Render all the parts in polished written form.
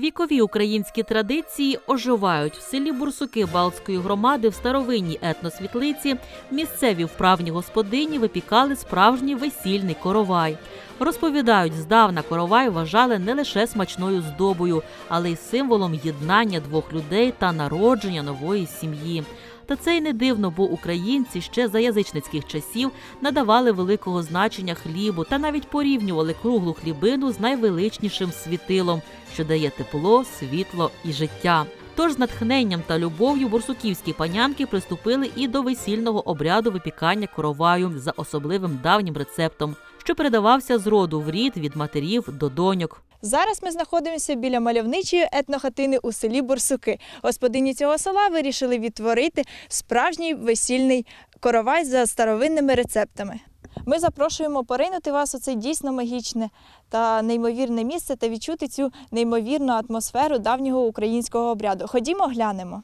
Вікові українські традиції оживають. В селі Бурсуки Балтської громади в старовинній етносвітлиці місцеві вправні господині випікали справжній весільний коровай. Розповідають, здавна коровай вважали не лише смачною здобою, але й символом єднання двох людей та народження нової сім'ї. Та це й не дивно, бо українці ще за язичницьких часів надавали великого значення хлібу та навіть порівнювали круглу хлібину з найвеличнішим світилом, що дає тепло, світло і життя. Тож з натхненням та любов'ю бурсуківські панянки приступили і до весільного обряду випікання короваю за особливим давнім рецептом, що передавався з роду в рід від матерів до доньок. Зараз ми знаходимося біля мальовничої етнохатини у селі Бурсуки. Господині цього села вирішили відтворити справжній весільний коровай за старовинними рецептами. Ми запрошуємо поринути вас у це дійсно магічне та неймовірне місце та відчути цю неймовірну атмосферу давнього українського обряду. Ходімо, глянемо.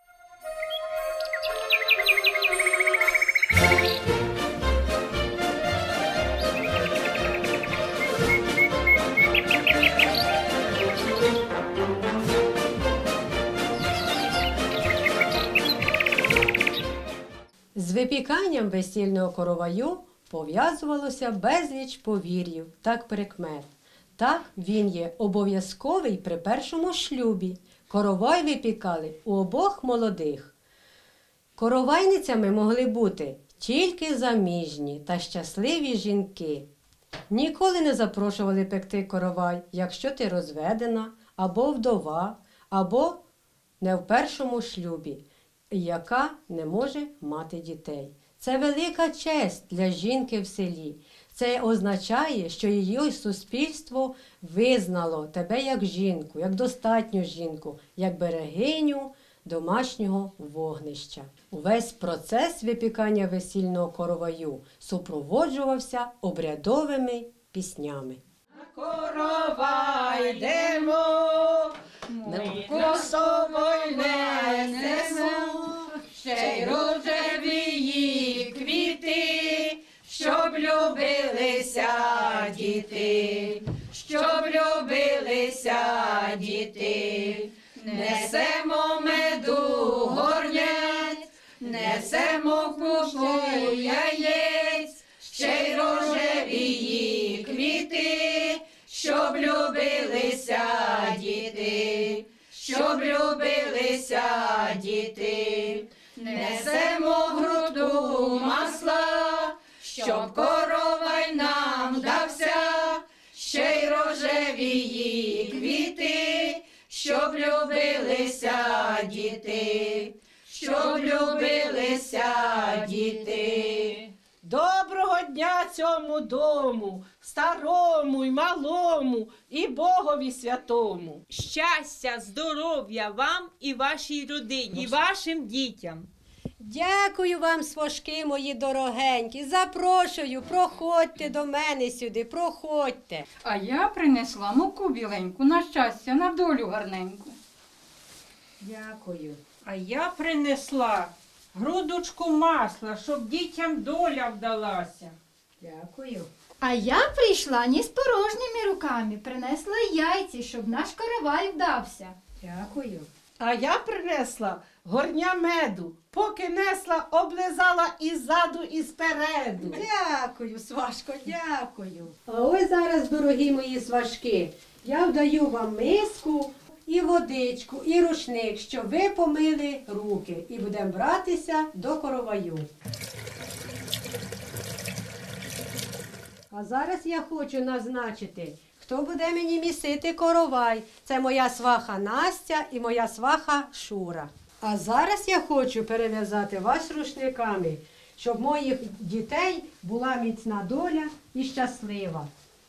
З випіканням весільного короваю пов'язувалося безліч повір'їв та прикмет. Так, він є обов'язковий при першому шлюбі. Коровай випікали у обох молодих. Коровайницями могли бути тільки заміжні та щасливі жінки. Ніколи не запрошували пекти коровай, якщо ти розведена, або вдова, або не в першому шлюбі, яка не може мати дітей. Це велика честь для жінки в селі. Це означає, що її суспільство визнало тебе як жінку, як достатню жінку, як берегиню домашнього вогнища. Увесь процес випікання весільного короваю супроводжувався обрядовими піснями. Коровай йдемо, ми косовой несемо, ще й рожевії квіти, щоб любилися діти, щоб любилися діти. Несемо меду горнять, несемо купу яєць, ще й рожевії квіти, щоб любилися діти, щоб любилися діти. Несемо грудку масла, щоб коровай нам дався, ще й рожевії квіти, щоб любилися діти, щоб любилися діти. Доброго дня цьому дому, старому й малому, і Богові святому. Щастя, здоров'я вам і вашій родині, і вашим дітям. Дякую вам, сважки мої дорогенькі. Запрошую, проходьте до мене сюди, проходьте. А я принесла муку біленьку, на щастя, на долю гарненьку. Дякую. А я принесла грудочку масла, щоб дітям доля вдалася. Дякую. А я прийшла не з порожніми руками, принесла яйці, щоб наш коровай вдався. Дякую. А я принесла горня меду, поки несла, облизала і ззаду, і спереду. Дякую, сважко, дякую. А ось зараз, дорогі мої сважки, я вдаю вам миску і водичку, і рушник, щоб ви помили руки. І будемо братися до короваю. А зараз я хочу назначити, хто буде мені місити коровай. Це моя сваха Настя і моя сваха Шура. А зараз я хочу перев'язати вас рушниками, щоб моїх дітей була міцна доля і щаслива.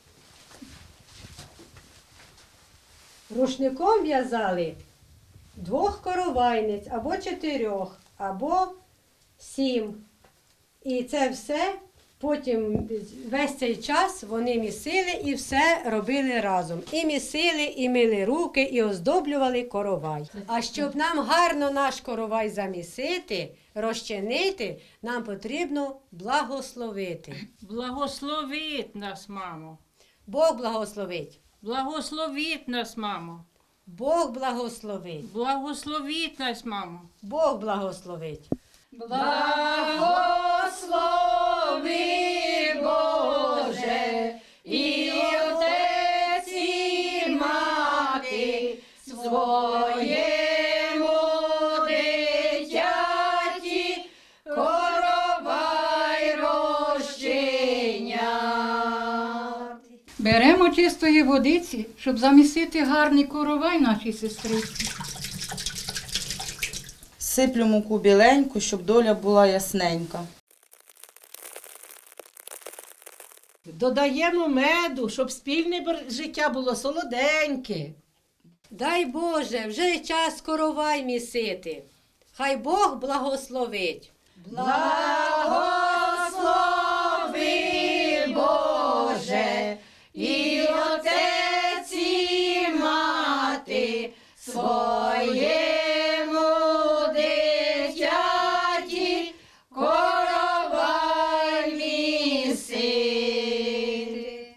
Рушником в'язали 2 коровайниць, або 4, або 7. І це все, потім весь цей час вони місили і все робили разом. І місили, і мили руки, і оздоблювали коровай. А щоб нам гарно наш коровай замісити, розчинити, нам потрібно благословити. Благословіть нас, мамо. Бог благословить. Благословіть нас, мамо. Бог благословить. Благословіть нас, мамо. Бог благословить. Благослови, Боже, і отець, і мати своєму дитяті коровай розчиняти. Беремо чистої водиці, щоб замісити гарний коровай нашій сестриці. Сиплю муку біленьку, щоб доля була ясненька. Додаємо меду, щоб спільне життя було солоденьке. Дай Боже, вже час коровай місити. Хай Бог благословить. Благослови, Боже, і отець, і мати своєму дитяті коровай місити.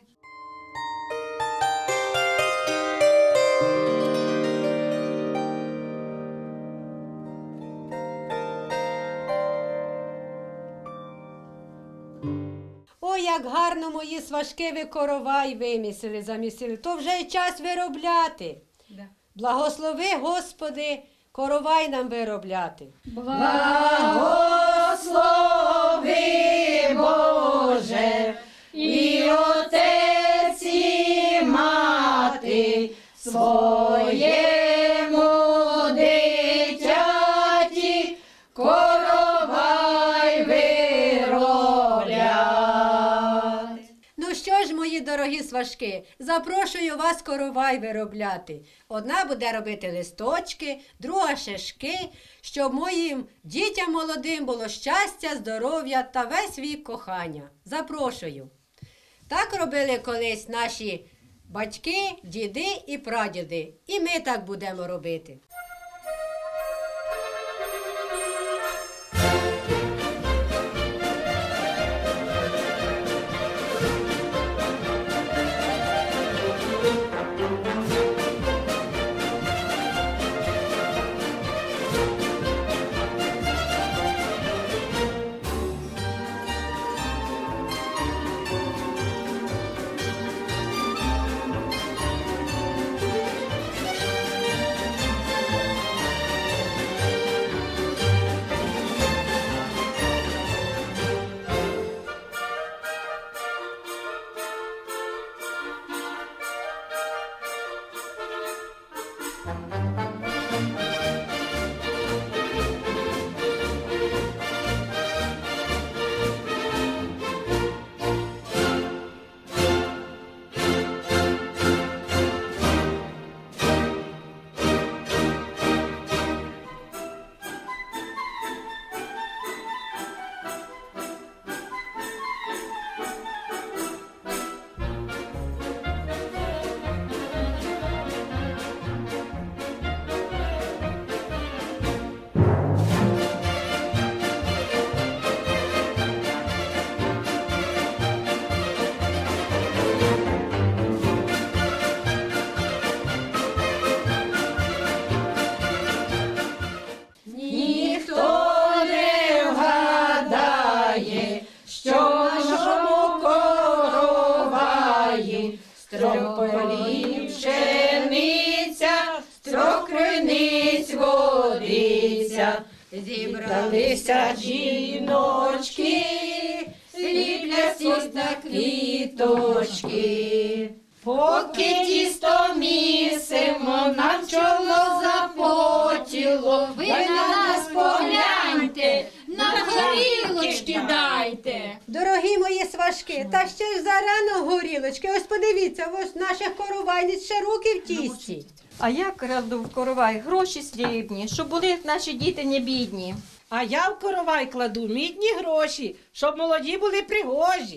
Ой, як гарно мої сважки ви коровай вимісили, замісили. То вже й час виробляти. Благослови, Господи, коровай нам виробляти. Благослови, Боже, і отець, і мати своєму дитяті коровай виробляти. Ну що ж, мої дорогі сважки, запрошую вас коровай виробляти. Одна буде робити листочки, друга шишки, щоб моїм дітям молодим було щастя, здоров'я та весь вік кохання. Запрошую. Так робили колись наші батьки, діди і прадіди. І ми так будемо робити. Строполі пшениця, строк криниць водиця, зібралися жіночки, ліплять тіста квіточки. Поки тісто місимо, нам чоло запотіло, ви на нас погляньте, нам горілочки дайте. Дорогі мої сважки, та ще ж зарано горілочки. Ось подивіться, ось наших коровайниць ще руки в тісті. А я краду в коровай гроші срібні, щоб були наші діти не бідні. А я в коровай кладу мідні гроші, щоб молоді були пригожі.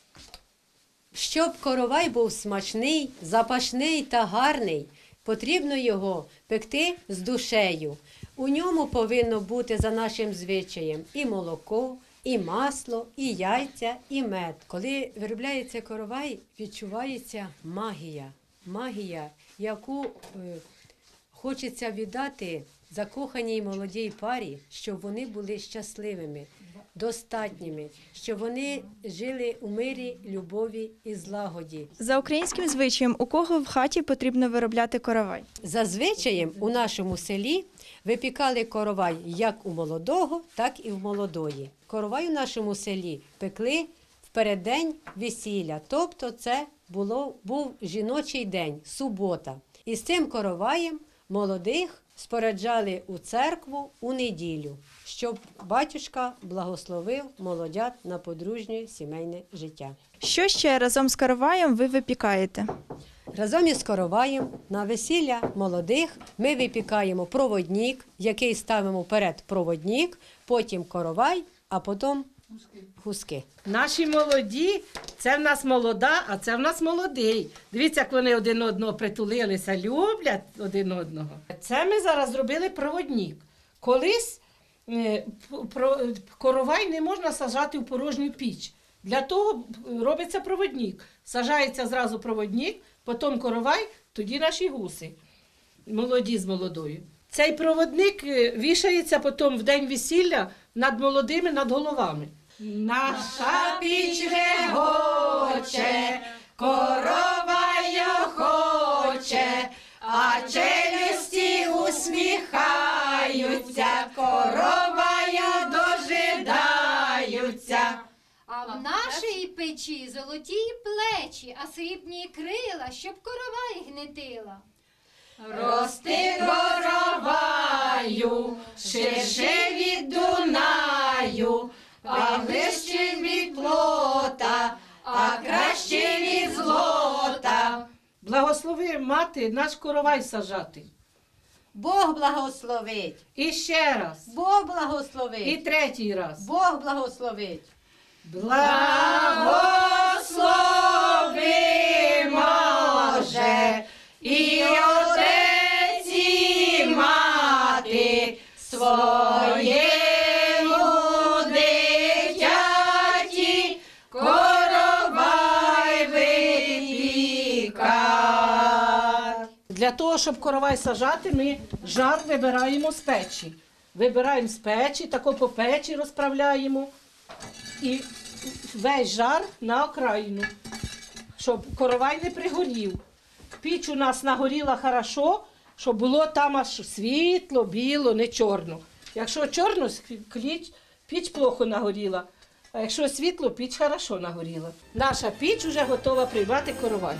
Щоб коровай був смачний, запашний та гарний, потрібно його пекти з душею. У ньому повинно бути за нашим звичаєм і молоко, і масло, і яйця, і мед. Коли виробляється коровай, відчувається магія. Магія, яку Хочеться віддати закоханій молодій парі, щоб вони були щасливими, достатніми, щоб вони жили у мирі, любові і злагоді. За українським звичаєм, у кого в хаті потрібно виробляти коровай? За звичаєм у нашому селі випікали коровай як у молодого, так і в молодої. Коровай у нашому селі пекли в переддень весілля, тобто це був жіночий день, субота. І з цим короваєм молодих споряджали у церкву у неділю, щоб батюшка благословив молодят на подружнє сімейне життя. Що ще разом з короваєм ви випікаєте? Разом із короваєм на весілля молодих ми випікаємо проводник, який ставимо перед проводник, потім коровай, а потім гуски. Наші молоді, це в нас молода, а це в нас молодий. Дивіться, як вони один одного притулилися, люблять один одного. Це ми зараз зробили проводник. Колись коровай не можна сажати в порожню піч. Для того робиться проводник. Сажається зразу проводник, потім коровай, тоді наші гуси, молоді з молодою. Цей проводник вішається потім в день весілля над молодими, над головами. Наша піч регоче, коровай охоче, а челюсті усміхаються, коровая дожидаються. А в нашій печі золоті плечі, а срібні крила, щоб коровай гнетила. Рости короваю, ширше від Дунаю, а вище від плота, а краще від злота. Благослови, мати, наш коровай сажати. Бог благословить. І ще раз. Бог благословить. І третій раз. Бог благословить. Благослови, може, і отець, і мати своєму дитяті коровай випікать. Для того, щоб коровай сажати, ми жар вибираємо з печі. Вибираємо з печі, тако по печі розправляємо. І весь жар на окраїну, щоб коровай не пригорів. Піч у нас нагоріла хорошо, щоб було там аж світло, біло, не чорно. Якщо чорно, піч плохо нагоріла, а якщо світло, піч хорошо нагоріла. Наша піч вже готова приймати коровай.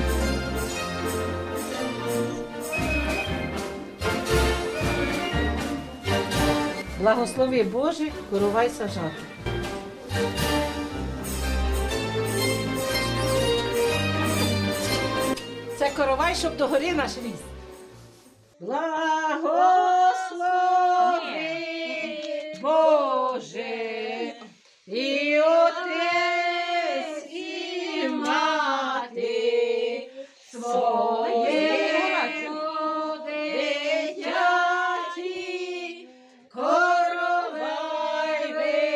Благослови, Боже, коровай сажати. Це коровай, щоб догори наш ліс. Благослови, Боже, і отець, і мати своєму дитяті коровай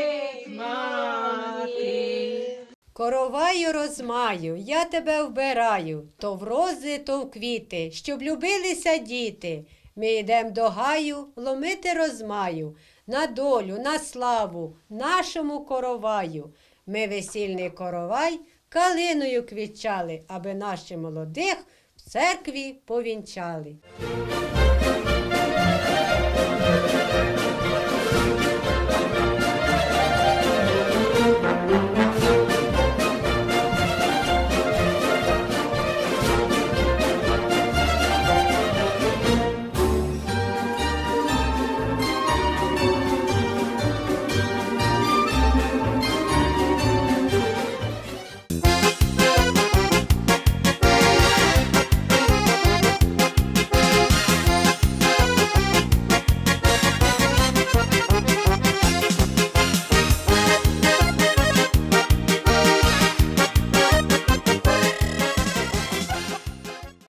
випмати. Короваю розмаю, я тебе вбираю, то в рози, то в квіти, щоб любилися діти. Ми йдем до гаю ломити розмаю, на долю, на славу, нашому короваю. Ми весільний коровай калиною квітчали, аби наші молодих в церкві повінчали.